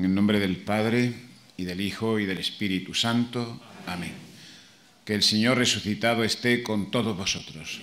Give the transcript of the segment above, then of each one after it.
En el nombre del Padre, y del Hijo, y del Espíritu Santo. Amén. Que el Señor resucitado esté con todos vosotros.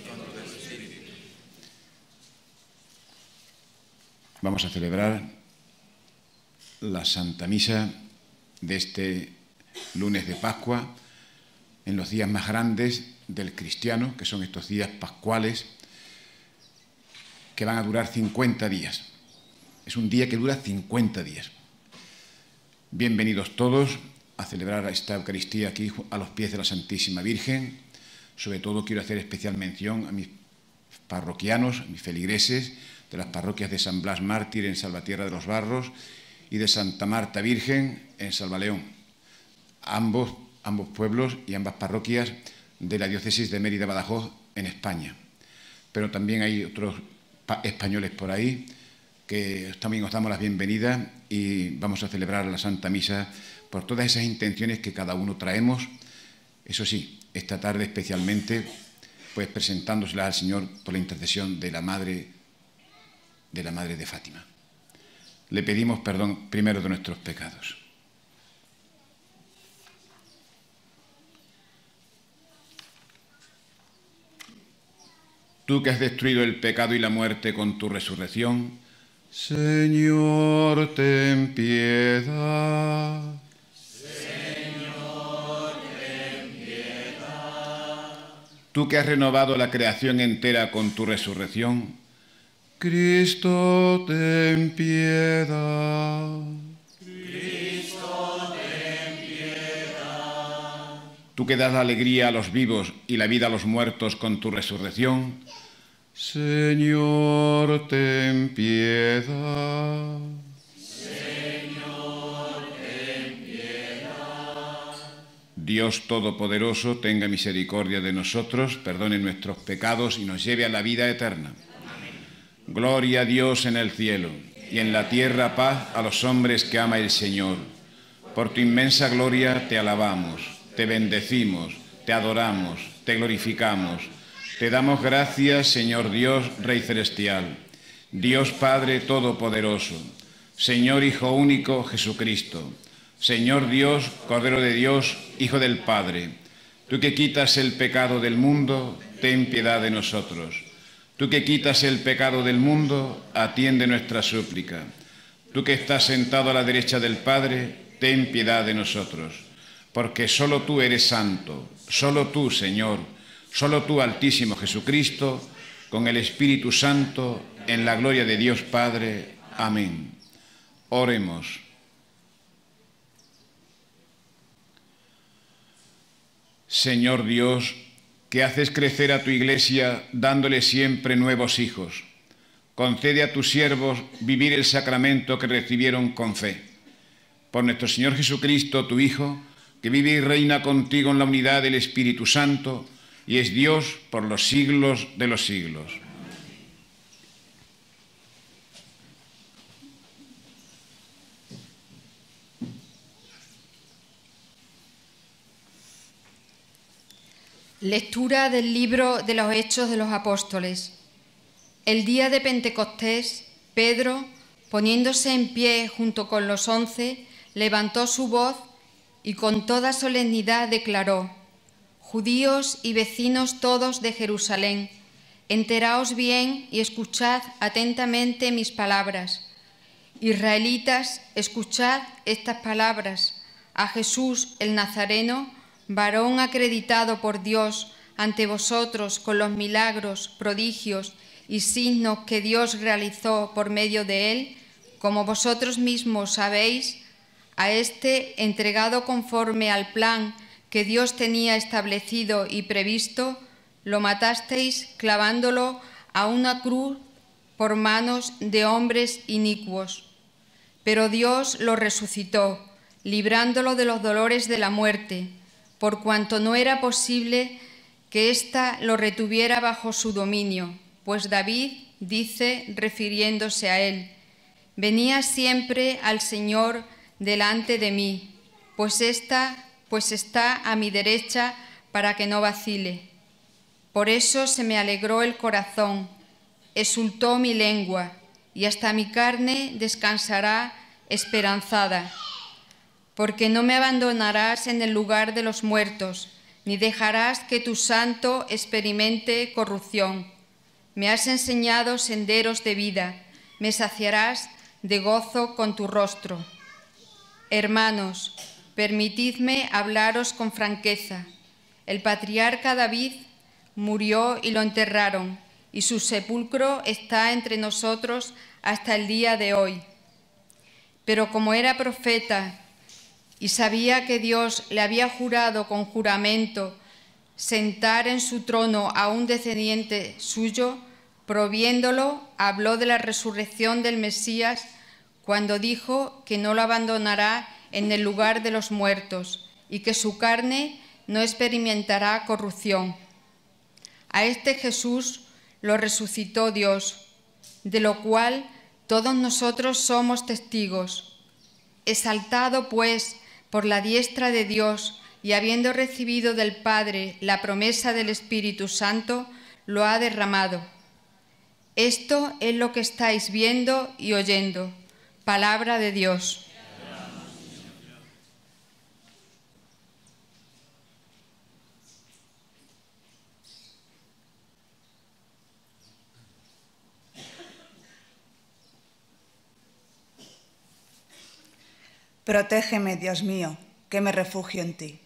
Vamos a celebrar la Santa Misa de este lunes de Pascua, en los días más grandes del cristiano, que son estos días pascuales, que van a durar 50 días. Es un día que dura 50 días. Bienvenidos todos a celebrar esta Eucaristía aquí a los pies de la Santísima Virgen. Sobre todo quiero hacer especial mención a mis parroquianos, a mis feligreses de las parroquias de San Blas Mártir en Salvatierra de los Barros y de Santa Marta Virgen en Salvaleón. Ambos pueblos y ambas parroquias de la diócesis de Mérida-Badajoz en España. Pero también hay otros españoles por ahí que también os damos las bienvenidas y vamos a celebrar la Santa Misa por todas esas intenciones que cada uno traemos. Eso sí, esta tarde especialmente, pues presentándoselas al Señor por la intercesión de la Madre de Fátima. Le pedimos perdón primero de nuestros pecados. Tú que has destruido el pecado y la muerte con tu resurrección, Señor, ten piedad. Señor, ten piedad. Tú que has renovado la creación entera con tu resurrección, Cristo, ten piedad. Cristo, ten piedad. Tú que das la alegría a los vivos y la vida a los muertos con tu resurrección, Señor, ten piedad. Señor, ten piedad. Dios Todopoderoso, tenga misericordia de nosotros, perdone nuestros pecados y nos lleve a la vida eterna. Amén. Gloria a Dios en el cielo, y en la tierra paz a los hombres que ama el Señor. Por tu inmensa gloria te alabamos, te bendecimos, te adoramos, te glorificamos. Te damos gracias, Señor Dios, Rey Celestial, Dios Padre Todopoderoso, Señor Hijo único, Jesucristo, Señor Dios, Cordero de Dios, Hijo del Padre. Tú que quitas el pecado del mundo, ten piedad de nosotros. Tú que quitas el pecado del mundo, atiende nuestra súplica. Tú que estás sentado a la derecha del Padre, ten piedad de nosotros. Porque solo tú eres santo, solo tú, Señor, solo tú, Altísimo Jesucristo, con el Espíritu Santo, en la gloria de Dios Padre. Amén. Oremos. Señor Dios, que haces crecer a tu Iglesia dándole siempre nuevos hijos, concede a tus siervos vivir el sacramento que recibieron con fe. Por nuestro Señor Jesucristo, tu Hijo, que vive y reina contigo en la unidad del Espíritu Santo, y es Dios por los siglos de los siglos. Lectura del libro de los Hechos de los Apóstoles. El día de Pentecostés, Pedro, poniéndose en pie junto con los 11, levantó su voz y con toda solemnidad declaró: Judíos y vecinos todos de Jerusalén, enteraos bien y escuchad atentamente mis palabras. Israelitas, escuchad estas palabras. A Jesús el Nazareno, varón acreditado por Dios ante vosotros con los milagros, prodigios y signos que Dios realizó por medio de él, como vosotros mismos sabéis, a este entregado conforme al plan que Dios tenía establecido y previsto, lo matasteis clavándolo a una cruz por manos de hombres inicuos. Pero Dios lo resucitó, librándolo de los dolores de la muerte, por cuanto no era posible que ésta lo retuviera bajo su dominio, pues David dice, refiriéndose a él: venía siempre al Señor delante de mí, pues está a mi derecha para que no vacile. Por eso se me alegró el corazón, exultó mi lengua, y hasta mi carne descansará esperanzada, porque no me abandonarás en el lugar de los muertos, ni dejarás que tu santo experimente corrupción. Me has enseñado senderos de vida, me saciarás de gozo con tu rostro. Hermanos, permitidme hablaros con franqueza. El patriarca David murió y lo enterraron, y su sepulcro está entre nosotros hasta el día de hoy. Pero como era profeta y sabía que Dios le había jurado con juramento sentar en su trono a un descendiente suyo, proviéndolo, habló de la resurrección del Mesías cuando dijo que no lo abandonará en el lugar de los muertos y que su carne no experimentará corrupción. A este Jesús lo resucitó Dios, de lo cual todos nosotros somos testigos. Exaltado, pues, por la diestra de Dios y habiendo recibido del Padre la promesa del Espíritu Santo, lo ha derramado. Esto es lo que estáis viendo y oyendo. Palabra de Dios. Protégeme, Dios mío, que me refugio en ti.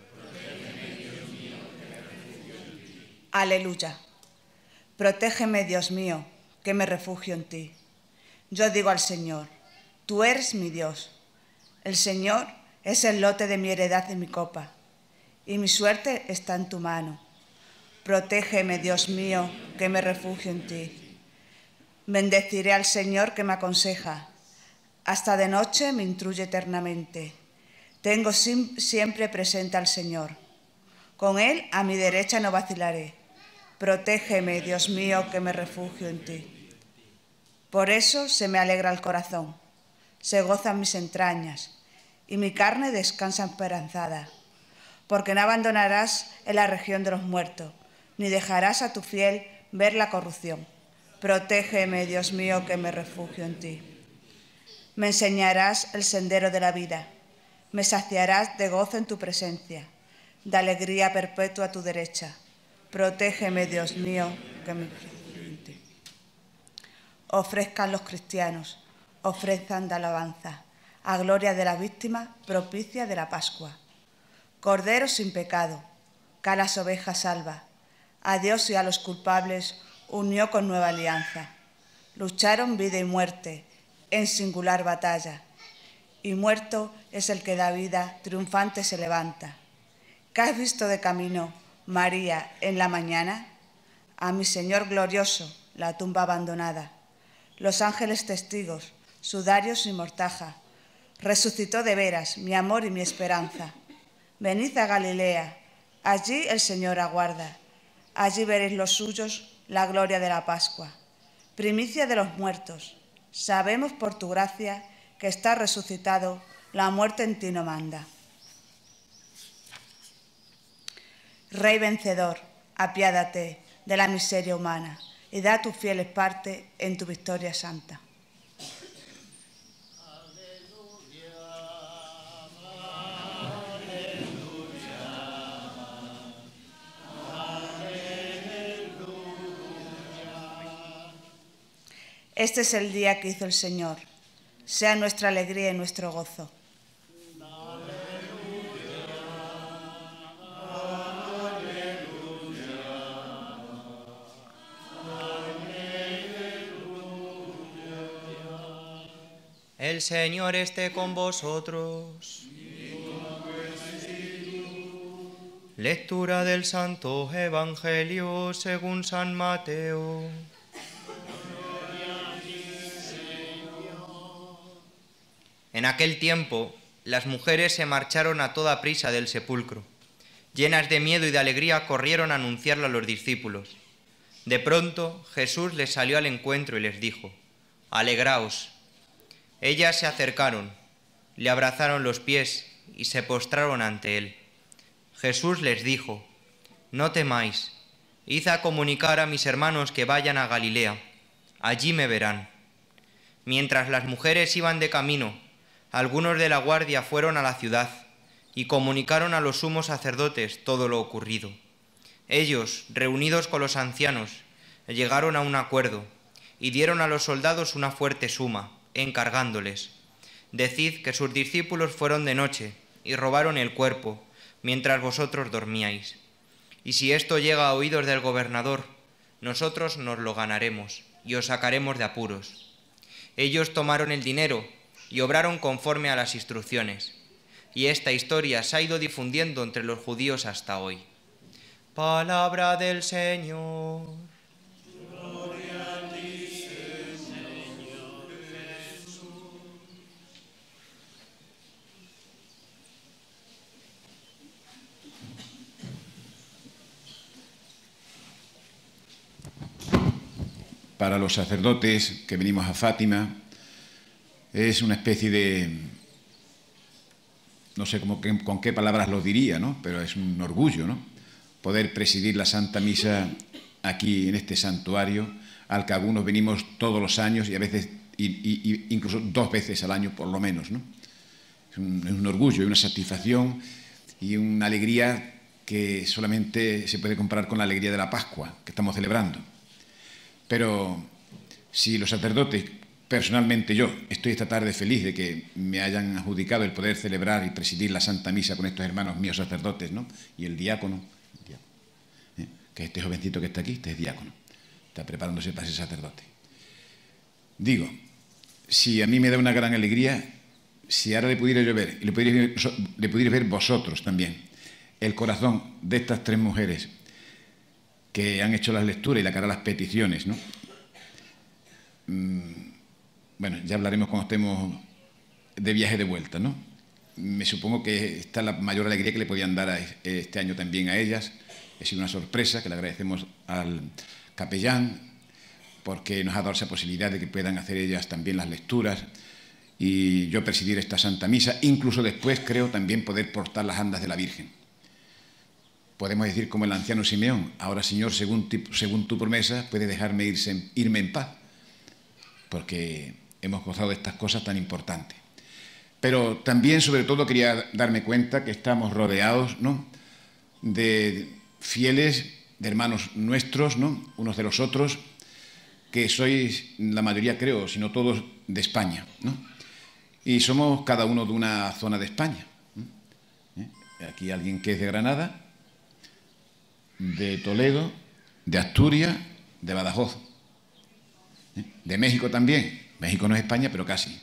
Aleluya. Protégeme, Dios mío, que me refugio en ti. Yo digo al Señor, tú eres mi Dios. El Señor es el lote de mi heredad y mi copa, y mi suerte está en tu mano. Protégeme, Dios mío, que me refugio en ti. Bendeciré al Señor que me aconseja. Hasta de noche me instruye eternamente. Tengo siempre presente al Señor. Con Él a mi derecha no vacilaré. Protégeme, Dios mío, que me refugio en ti. Por eso se me alegra el corazón, se gozan mis entrañas, y mi carne descansa esperanzada. Porque no abandonarás en la región de los muertos, ni dejarás a tu fiel ver la corrupción. Protégeme, Dios mío, que me refugio en ti. Me enseñarás el sendero de la vida, me saciarás de gozo en tu presencia, de alegría perpetua a tu derecha. Protégeme, Dios mío, que me refugio en ti. Ofrezcan los cristianos, ofrezcan de alabanza, a gloria de la víctima propicia de la Pascua. Cordero sin pecado, que a las ovejas salva, a Dios y a los culpables unió con nueva alianza. Lucharon vida y muerte en singular batalla, y muerto es el que da vida, triunfante se levanta. ¿Qué has visto de camino, María, en la mañana? A mi Señor glorioso, la tumba abandonada. Los ángeles testigos, sudarios y mortaja. Resucitó de veras mi amor y mi esperanza. Venid a Galilea, allí el Señor aguarda. Allí veréis los suyos la gloria de la Pascua. Primicia de los muertos. Sabemos por tu gracia que está resucitado, la muerte en ti no manda. Rey vencedor, apiádate de la miseria humana y da tus fieles parte en tu victoria santa. Este es el día que hizo el Señor. Sea nuestra alegría y nuestro gozo. El Señor esté con vosotros. Lectura del Santo Evangelio según San Mateo. En aquel tiempo, las mujeres se marcharon a toda prisa del sepulcro. Llenas de miedo y de alegría, corrieron a anunciarlo a los discípulos. De pronto, Jesús les salió al encuentro y les dijo: «Alegraos». Ellas se acercaron, le abrazaron los pies y se postraron ante él. Jesús les dijo: «No temáis, id a comunicar a mis hermanos que vayan a Galilea, allí me verán». Mientras las mujeres iban de camino, algunos de la guardia fueron a la ciudad y comunicaron a los sumos sacerdotes todo lo ocurrido. Ellos, reunidos con los ancianos, llegaron a un acuerdo y dieron a los soldados una fuerte suma, encargándoles: decid que sus discípulos fueron de noche y robaron el cuerpo, mientras vosotros dormíais. Y si esto llega a oídos del gobernador, nosotros nos lo ganaremos y os sacaremos de apuros. Ellos tomaron el dinero y obraron conforme a las instrucciones. Y esta historia se ha ido difundiendo entre los judíos hasta hoy. Palabra del Señor. Gloria a ti, Señor Jesús. Para los sacerdotes que venimos a Fátima, es una especie de, no sé con qué palabras lo diría, ¿no? Pero es un orgullo, ¿no? Poder presidir la Santa Misa aquí en este santuario, al que algunos venimos todos los años y a veces, incluso 2 veces al año por lo menos, ¿no? Es un orgullo y una satisfacción y una alegría que solamente se puede comparar con la alegría de la Pascua que estamos celebrando. Pero si los sacerdotes, personalmente yo, estoy esta tarde feliz de que me hayan adjudicado el poder celebrar y presidir la Santa Misa con estos hermanos míos sacerdotes, ¿no? Y el diácono, que este jovencito que está aquí, este es diácono, está preparándose para ser sacerdote. Digo, si a mí me da una gran alegría, si ahora le pudiera yo ver, y le pudierais ver vosotros también, el corazón de estas 3 mujeres que han hecho las lecturas y la cara a las peticiones, ¿no? Bueno, ya hablaremos cuando estemos de viaje de vuelta, ¿no? Me supongo que esta es la mayor alegría que le podían dar este año también a ellas. Ha sido una sorpresa que le agradecemos al capellán porque nos ha dado esa posibilidad de que puedan hacer ellas también las lecturas y yo presidir esta Santa Misa, incluso después creo también poder portar las andas de la Virgen. Podemos decir como el anciano Simeón: ahora, Señor, según tu promesa, puedes dejarme irme en paz, porque hemos gozado de estas cosas tan importantes. Pero también, sobre todo, quería darme cuenta que estamos rodeados, ¿no?, de fieles, de hermanos nuestros, ¿no?, unos de los otros, que sois la mayoría, creo, si no todos, de España, ¿no? Y somos cada uno de una zona de España. Aquí alguien que es de Granada, de Toledo, de Asturias, de Badajoz. De México también. México no es España, pero casi.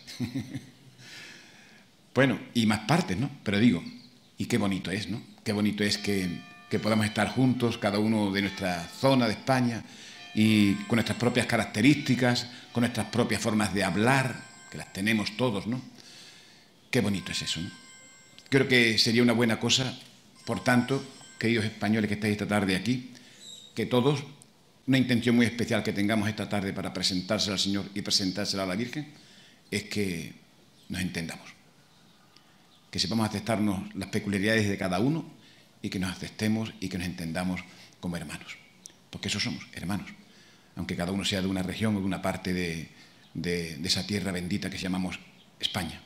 Bueno, y más partes, ¿no? Pero digo, y qué bonito es, ¿no? Qué bonito es que podamos estar juntos, cada uno de nuestra zona de España, y con nuestras propias características, con nuestras propias formas de hablar, que las tenemos todos, ¿no? Qué bonito es eso, ¿no? Creo que sería una buena cosa, por tanto, queridos españoles que estáis esta tarde aquí, que todos, una intención muy especial que tengamos esta tarde para presentársela al Señor y presentársela a la Virgen, es que nos entendamos, que sepamos aceptarnos las peculiaridades de cada uno y que nos aceptemos y que nos entendamos como hermanos, porque eso somos, hermanos, aunque cada uno sea de una región o de una parte de esa tierra bendita que llamamos España.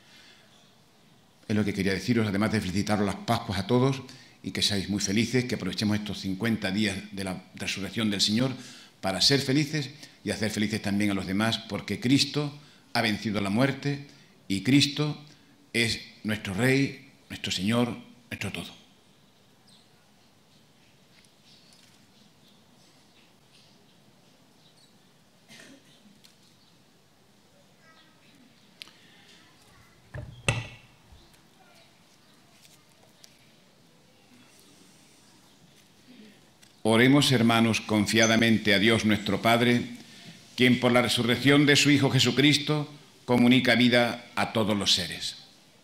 Es lo que quería deciros, además de felicitaros las Pascuas a todos y que seáis muy felices, que aprovechemos estos 50 días de la resurrección del Señor para ser felices y hacer felices también a los demás, porque Cristo ha vencido la muerte y Cristo es nuestro Rey, nuestro Señor, nuestro todo. Oremos, hermanos, confiadamente a Dios nuestro Padre, quien por la resurrección de su Hijo Jesucristo comunica vida a todos los seres.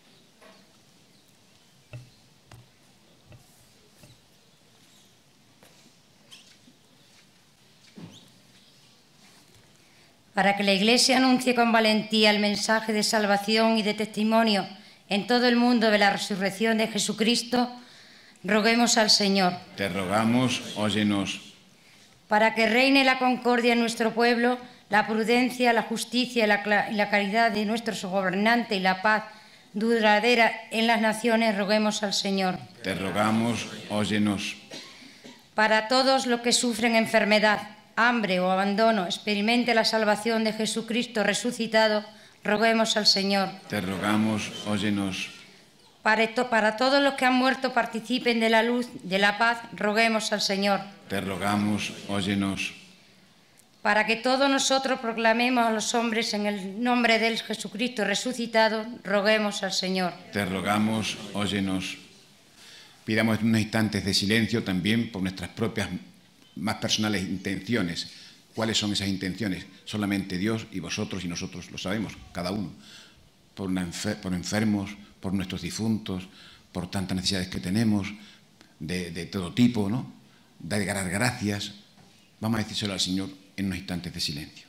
Para que la Iglesia anuncie con valentía el mensaje de salvación y de testimonio en todo el mundo de la resurrección de Jesucristo, roguemos al Señor. Te rogamos, óyenos. Para que reine la concordia en nuestro pueblo, la prudencia, la justicia y la caridad de nuestros gobernantes y la paz duradera en las naciones, roguemos al Señor. Te rogamos, óyenos. Para todos los que sufren enfermedad, hambre o abandono, experimente la salvación de Jesucristo resucitado, roguemos al Señor. Te rogamos, óyenos. Para todos los que han muerto participen de la luz, de la paz, roguemos al Señor. Te rogamos, óyenos. Para que todos nosotros proclamemos a los hombres en el nombre del Jesucristo resucitado, roguemos al Señor. Te rogamos, óyenos. Pidamos unos instantes de silencio también por nuestras propias más personales intenciones. ¿Cuáles son esas intenciones? Solamente Dios y vosotros y nosotros lo sabemos, cada uno. Por enfermos, por nuestros difuntos, por tantas necesidades que tenemos, de todo tipo, ¿no? Dar gracias. Vamos a decírselo al Señor en unos instantes de silencio.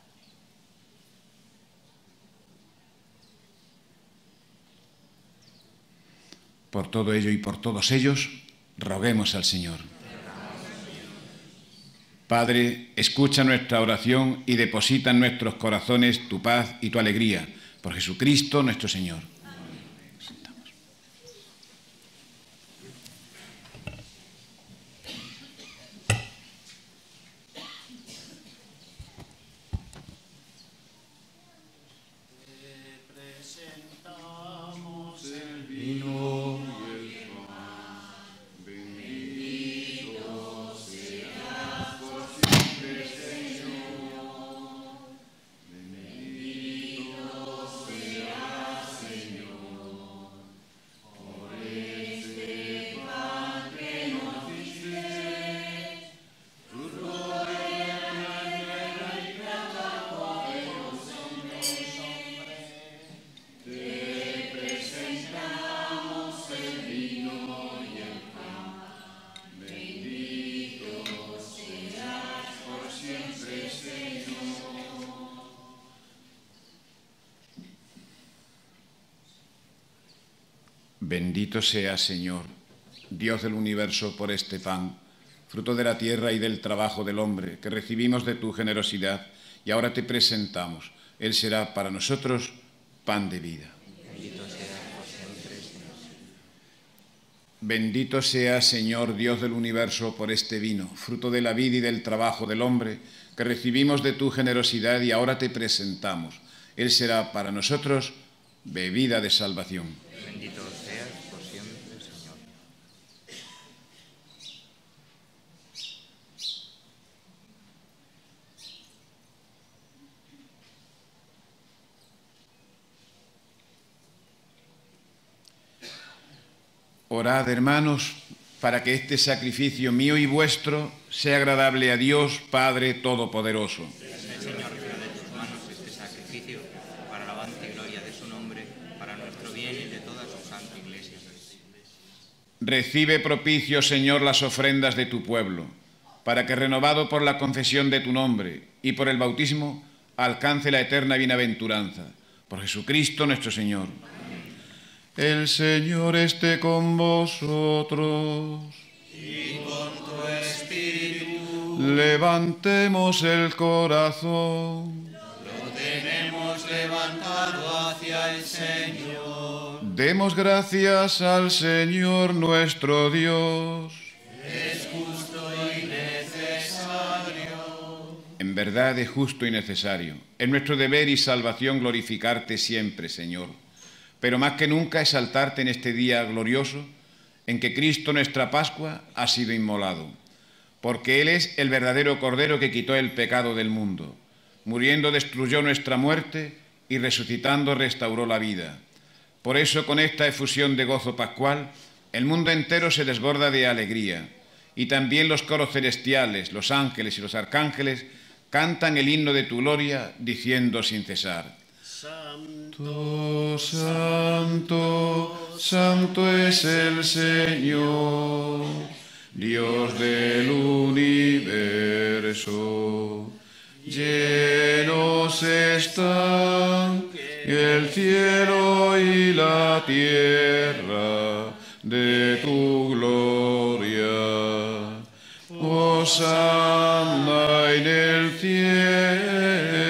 Por todo ello y por todos ellos, roguemos al Señor. Padre, escucha nuestra oración y deposita en nuestros corazones tu paz y tu alegría. Por Jesucristo nuestro Señor. Bendito seas, Señor, Dios del universo, por este pan, fruto de la tierra y del trabajo del hombre, que recibimos de tu generosidad y ahora te presentamos. Él será para nosotros pan de vida. Bendito seas, Señor, Dios del universo, por este vino, fruto de la vida y del trabajo del hombre, que recibimos de tu generosidad y ahora te presentamos. Él será para nosotros bebida de salvación. Bendito seas por siempre, Señor. Orad, hermanos, para que este sacrificio mío y vuestro sea agradable a Dios, Padre Todopoderoso. El Señor reciba de tus manos este sacrificio para alabanza y gloria de su nombre, para nuestro bien y de toda su santa Iglesia. Recibe propicio, Señor, las ofrendas de tu pueblo, para que, renovado por la confesión de tu nombre y por el bautismo, alcance la eterna bienaventuranza. Por Jesucristo nuestro Señor. El Señor esté con vosotros. Y con tu espíritu. Levantemos el corazón. Lo tenemos levantado hacia el Señor. Demos gracias al Señor nuestro Dios. Es justo y necesario. En verdad es justo y necesario. Es nuestro deber y salvación glorificarte siempre, Señor. Pero más que nunca exaltarte en este día glorioso en que Cristo, nuestra Pascua, ha sido inmolado. Porque Él es el verdadero Cordero que quitó el pecado del mundo. Muriendo destruyó nuestra muerte y resucitando restauró la vida. Por eso, con esta efusión de gozo pascual, el mundo entero se desborda de alegría. Y también los coros celestiales, los ángeles y los arcángeles cantan el himno de tu gloria, diciendo sin cesar: Santo, santo, santo es el Señor, Dios del universo. Llenos están el cielo y la tierra de tu gloria. Hosanna en el cielo.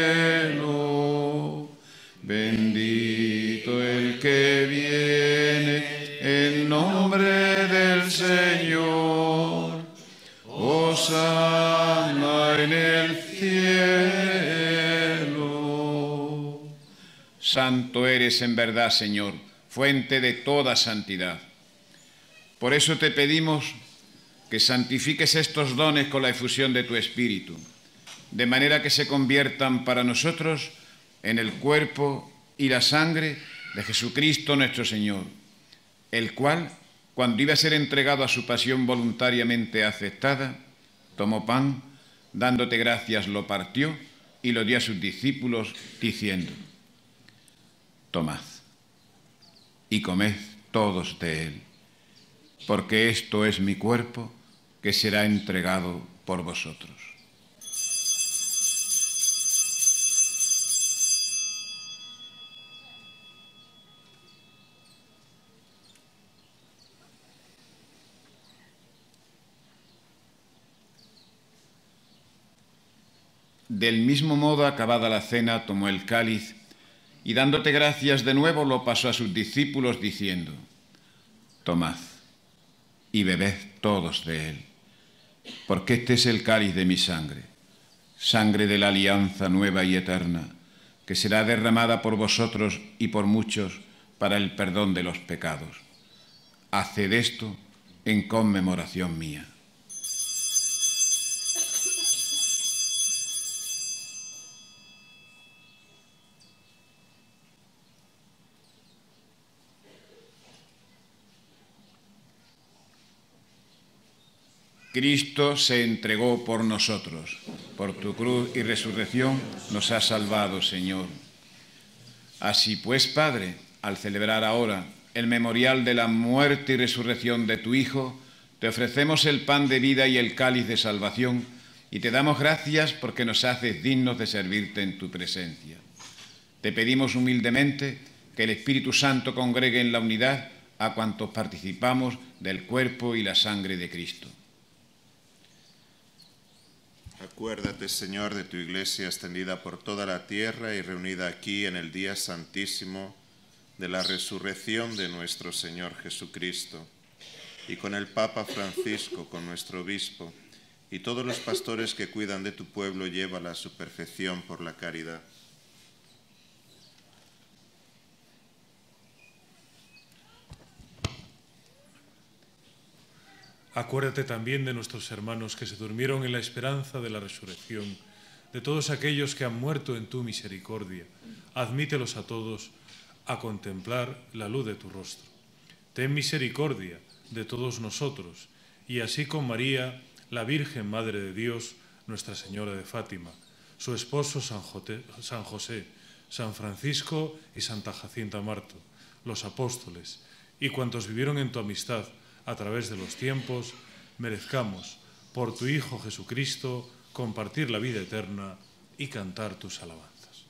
Señor. Hosana en el cielo. Santo eres en verdad, Señor, fuente de toda santidad. Por eso te pedimos que santifiques estos dones con la efusión de tu Espíritu, de manera que se conviertan para nosotros en el cuerpo y la sangre de Jesucristo nuestro Señor, el cual, cuando iba a ser entregado a su pasión voluntariamente aceptada, tomó pan, dándote gracias, lo partió y lo dio a sus discípulos, diciendo: tomad y comed todos de él, porque esto es mi cuerpo, que será entregado por vosotros. Del mismo modo, acabada la cena, tomó el cáliz y, dándote gracias de nuevo, lo pasó a sus discípulos, diciendo: tomad y bebed todos de él, porque este es el cáliz de mi sangre, sangre de la alianza nueva y eterna, que será derramada por vosotros y por muchos para el perdón de los pecados. Haced esto en conmemoración mía. Cristo se entregó por nosotros. Por tu cruz y resurrección nos has salvado, Señor. Así pues, Padre, al celebrar ahora el memorial de la muerte y resurrección de tu Hijo, te ofrecemos el pan de vida y el cáliz de salvación, y te damos gracias porque nos haces dignos de servirte en tu presencia. Te pedimos humildemente que el Espíritu Santo congregue en la unidad a cuantos participamos del cuerpo y la sangre de Cristo. Acuérdate, Señor, de tu Iglesia extendida por toda la tierra y reunida aquí en el día santísimo de la resurrección de nuestro Señor Jesucristo, y con el Papa Francisco, con nuestro obispo, y todos los pastores que cuidan de tu pueblo, llévala a su perfección por la caridad. Acuérdate también de nuestros hermanos que se durmieron en la esperanza de la resurrección, de todos aquellos que han muerto en tu misericordia. Admítelos a todos a contemplar la luz de tu rostro. Ten misericordia de todos nosotros, y así con María, la Virgen Madre de Dios, Nuestra Señora de Fátima, su esposo San José, San Francisco y Santa Jacinta Marto, los apóstoles y cuantos vivieron en tu amistad a través de los tiempos, merezcamos, por tu Hijo Jesucristo, compartir la vida eterna y cantar tus alabanzas.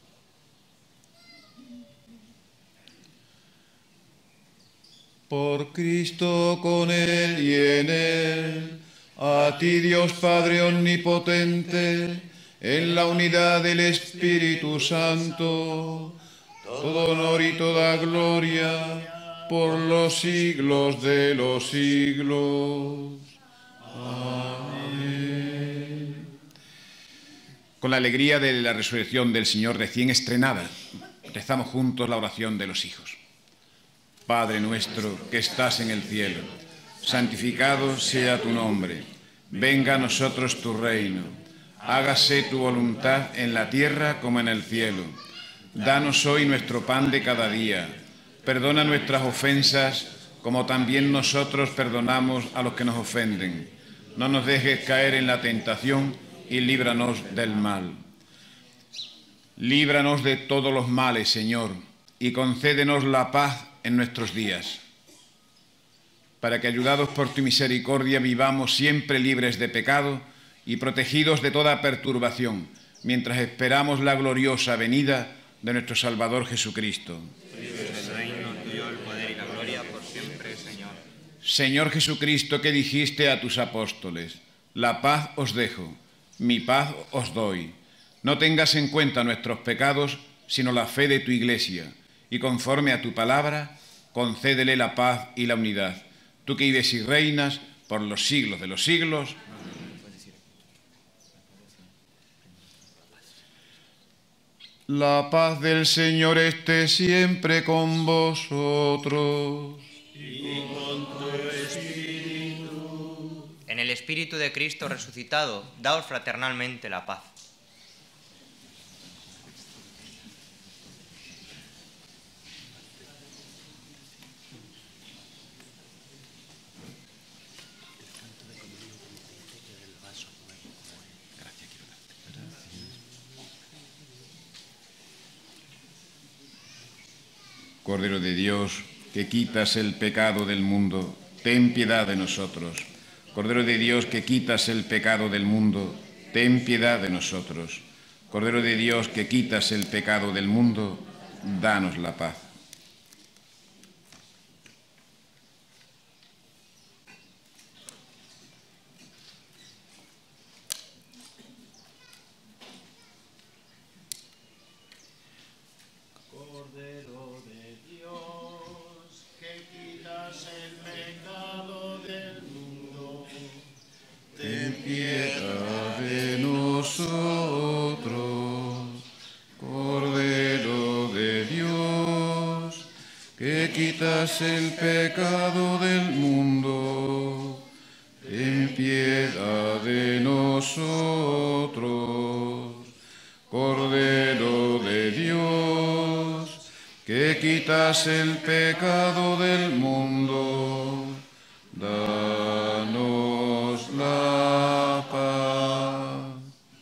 Por Cristo, con Él y en Él, a ti Dios Padre Omnipotente, en la unidad del Espíritu Santo, todo honor y toda gloria, por los siglos de los siglos. Amén. Con la alegría de la resurrección del Señor recién estrenada, rezamos juntos la oración de los hijos. Padre nuestro que estás en el cielo, santificado sea tu nombre. Venga a nosotros tu reino. Hágase tu voluntad en la tierra como en el cielo. Danos hoy nuestro pan de cada día. Perdona nuestras ofensas, como también nosotros perdonamos a los que nos ofenden. No nos dejes caer en la tentación y líbranos del mal. Líbranos de todos los males, Señor, y concédenos la paz en nuestros días, para que, ayudados por tu misericordia, vivamos siempre libres de pecado y protegidos de toda perturbación, mientras esperamos la gloriosa venida de nuestro Salvador Jesucristo. Señor Jesucristo, que dijiste a tus apóstoles: la paz os dejo, mi paz os doy. No tengas en cuenta nuestros pecados, sino la fe de tu Iglesia, y conforme a tu palabra, concédele la paz y la unidad. Tú que vives y reinas por los siglos de los siglos. La paz del Señor esté siempre con vosotros. Y con tu espíritu. En el Espíritu de Cristo resucitado, daos fraternalmente la paz. Cordero de Dios, que quitas el pecado del mundo, ten piedad de nosotros. Cordero de Dios, que quitas el pecado del mundo, ten piedad de nosotros. Cordero de Dios, que quitas el pecado del mundo, danos la paz. Cordero de Dios, que quitas el pecado del mundo, Ten piedad de nosotros. Cordero de Dios, que quitas el pecado del mundo, ten piedad de nosotros. Cordero de Dios, que quitas el pecado del mundo, danos la paz.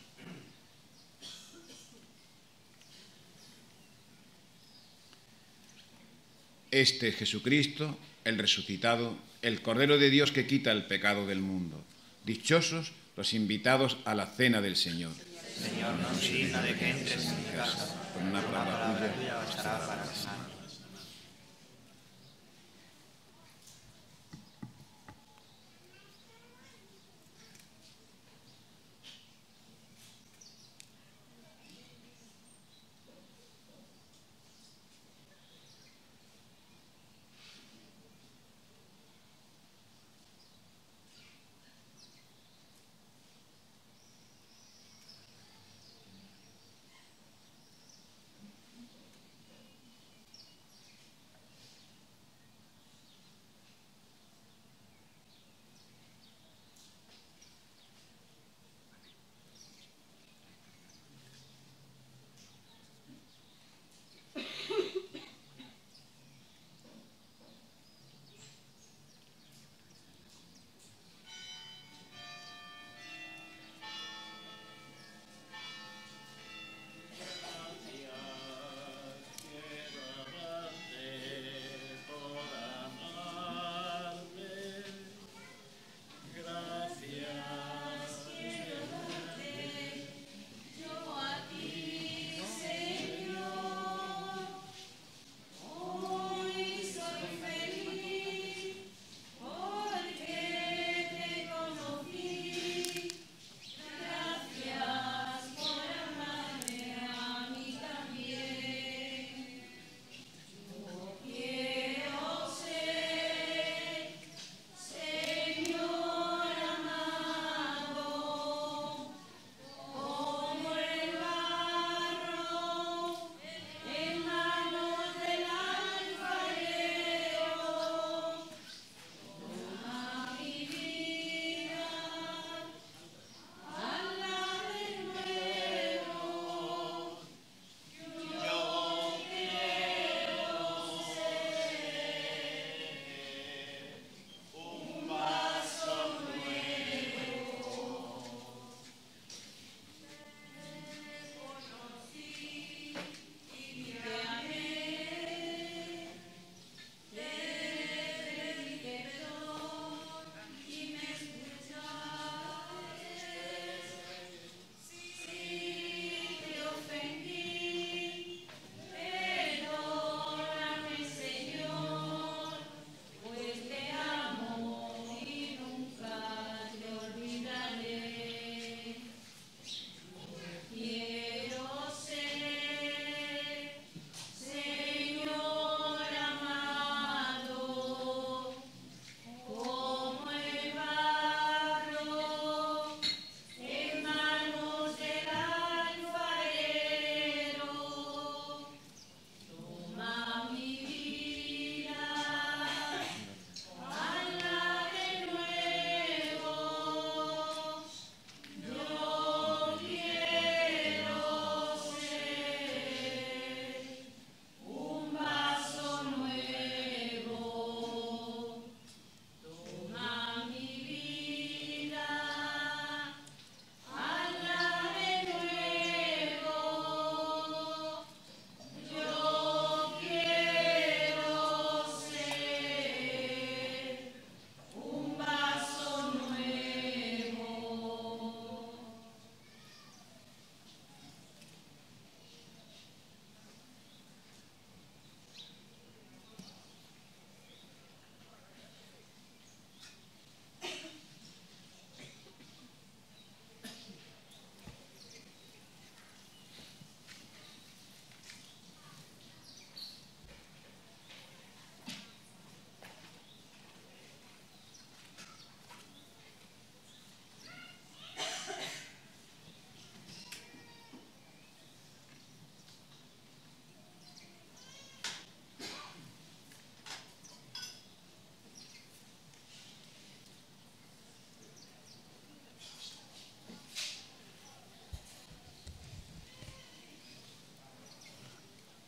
Este es Jesucristo, el resucitado, el Cordero de Dios que quita el pecado del mundo. Dichosos los invitados a la cena del Señor. Señor, no soy digno de que entres en mi casa. Con una palabra Tuya bastará para sanar.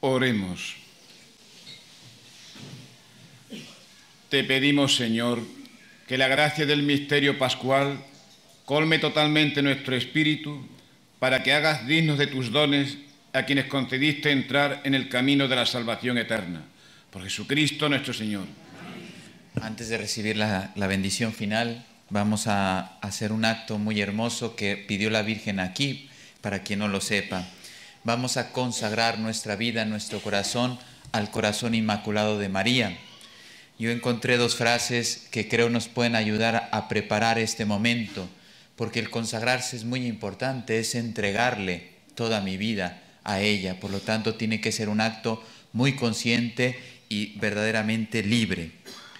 Oremos. Te pedimos, Señor, que la gracia del misterio pascual colme totalmente nuestro espíritu para que hagas dignos de tus dones a quienes concediste entrar en el camino de la salvación eterna. Por Jesucristo nuestro Señor. Antes de recibir la bendición final, vamos a hacer un acto muy hermoso que pidió la Virgen aquí, para quien no lo sepa. Vamos a consagrar nuestra vida, nuestro corazón, al corazón inmaculado de María. Yo encontré dos frases que creo nos pueden ayudar a preparar este momento, porque el consagrarse es muy importante, es entregarle toda mi vida a ella. Por lo tanto, tiene que ser un acto muy consciente y verdaderamente libre.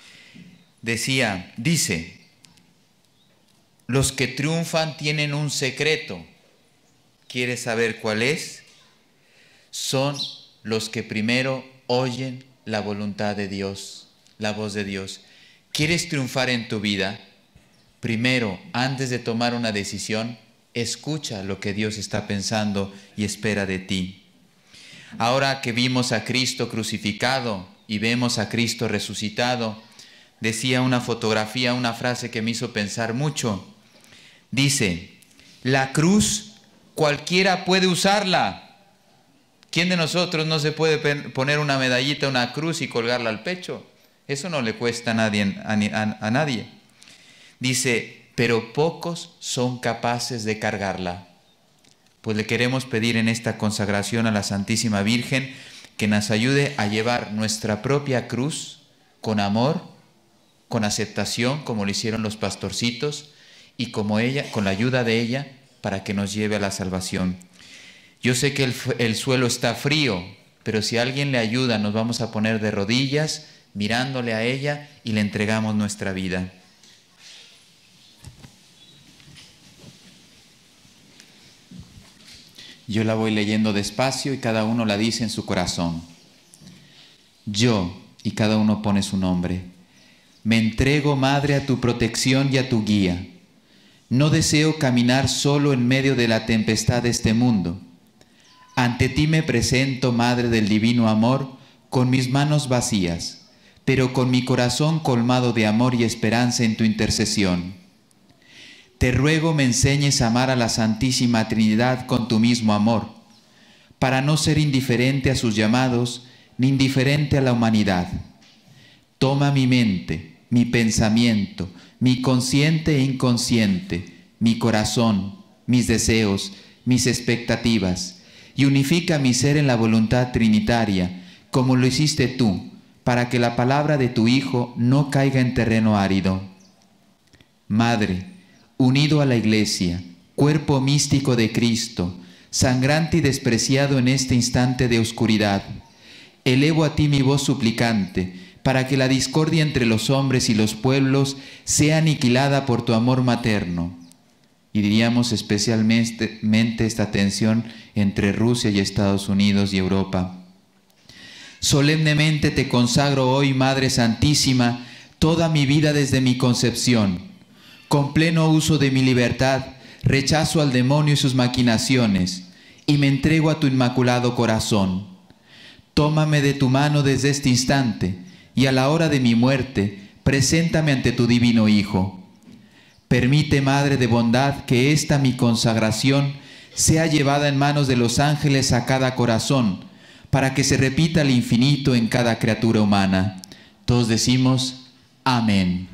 Dice, los que triunfan tienen un secreto. ¿Quieres saber cuál es? Son los que primero oyen la voluntad de Dios, la voz de Dios. ¿Quieres triunfar en tu vida? Primero, antes de tomar una decisión, escucha lo que Dios está pensando y espera de ti. Ahora que vimos a Cristo crucificado y vemos a Cristo resucitado, decía una fotografía, una frase que me hizo pensar mucho. Dice, la cruz cualquiera puede usarla. ¿Quién de nosotros no se puede poner una medallita, una cruz y colgarla al pecho? Eso no le cuesta a nadie. Dice, pero pocos son capaces de cargarla. Pues le queremos pedir en esta consagración a la Santísima Virgen que nos ayude a llevar nuestra propia cruz con amor, con aceptación, como lo hicieron los pastorcitos, y como ella, con la ayuda de ella, para que nos lleve a la salvación. Yo sé que el suelo está frío, pero si alguien le ayuda, nos vamos a poner de rodillas, mirándole a ella, y le entregamos nuestra vida. Yo la voy leyendo despacio y cada uno la dice en su corazón. Yo, y cada uno pone su nombre. Me entrego, Madre, a tu protección y a tu guía. No deseo caminar solo en medio de la tempestad de este mundo. Ante ti me presento, Madre del divino amor, con mis manos vacías, pero con mi corazón colmado de amor y esperanza en tu intercesión. Te ruego me enseñes a amar a la Santísima Trinidad con tu mismo amor, para no ser indiferente a sus llamados, ni indiferente a la humanidad. Toma mi mente, mi pensamiento, mi consciente e inconsciente, mi corazón, mis deseos, mis expectativas, y unifica mi ser en la voluntad trinitaria, como lo hiciste tú, para que la palabra de tu Hijo no caiga en terreno árido. Madre, unido a la Iglesia, cuerpo místico de Cristo, sangrante y despreciado en este instante de oscuridad, elevo a ti mi voz suplicante, para que la discordia entre los hombres y los pueblos sea aniquilada por tu amor materno. Y diríamos especialmente esta tensión entre Rusia y Estados Unidos y Europa. Solemnemente te consagro hoy, Madre Santísima, toda mi vida desde mi concepción. Con pleno uso de mi libertad, rechazo al demonio y sus maquinaciones, y me entrego a tu inmaculado corazón. Tómame de tu mano desde este instante, y a la hora de mi muerte, preséntame ante tu divino Hijo. Permite, Madre de bondad, que esta mi consagración sea llevada en manos de los ángeles a cada corazón, para que se repita al infinito en cada criatura humana. Todos decimos, amén.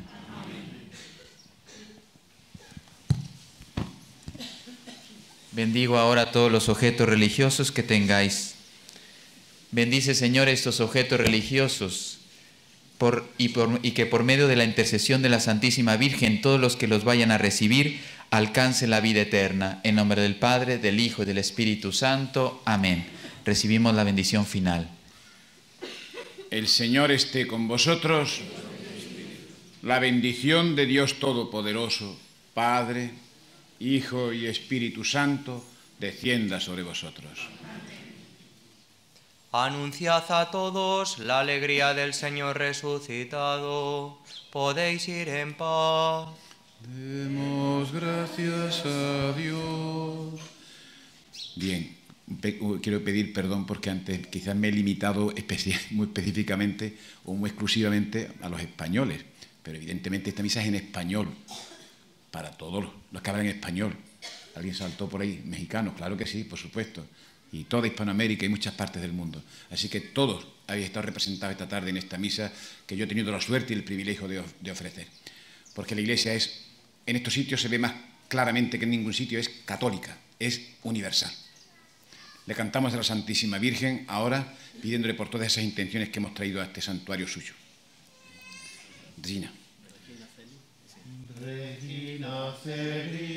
Bendigo ahora todos los objetos religiosos que tengáis. Bendice, Señor, estos objetos religiosos y que por medio de la intercesión de la Santísima Virgen, todos los que los vayan a recibir alcancen la vida eterna. En nombre del Padre, del Hijo y del Espíritu Santo. Amén. Recibimos la bendición final. El Señor esté con vosotros. La bendición de Dios Todopoderoso, Padre, Hijo y Espíritu Santo, descienda sobre vosotros. Anunciad a todos la alegría del Señor resucitado. Podéis ir en paz. Demos gracias a Dios. Bien, quiero pedir perdón porque antes quizás me he limitado muy específicamente o muy exclusivamente a los españoles, pero evidentemente esta misa es en español, para todos los que hablan español. ¿Alguien saltó por ahí? ¿Mexicanos? Claro que sí, por supuesto. Y toda Hispanoamérica y muchas partes del mundo. Así que todos habéis estado representados esta tarde en esta misa que yo he tenido la suerte y el privilegio de ofrecer. Porque la Iglesia es, en estos sitios se ve más claramente que en ningún sitio, es católica, es universal. Le cantamos a la Santísima Virgen ahora pidiéndole por todas esas intenciones que hemos traído a este santuario suyo. Regina. Regina Feliz.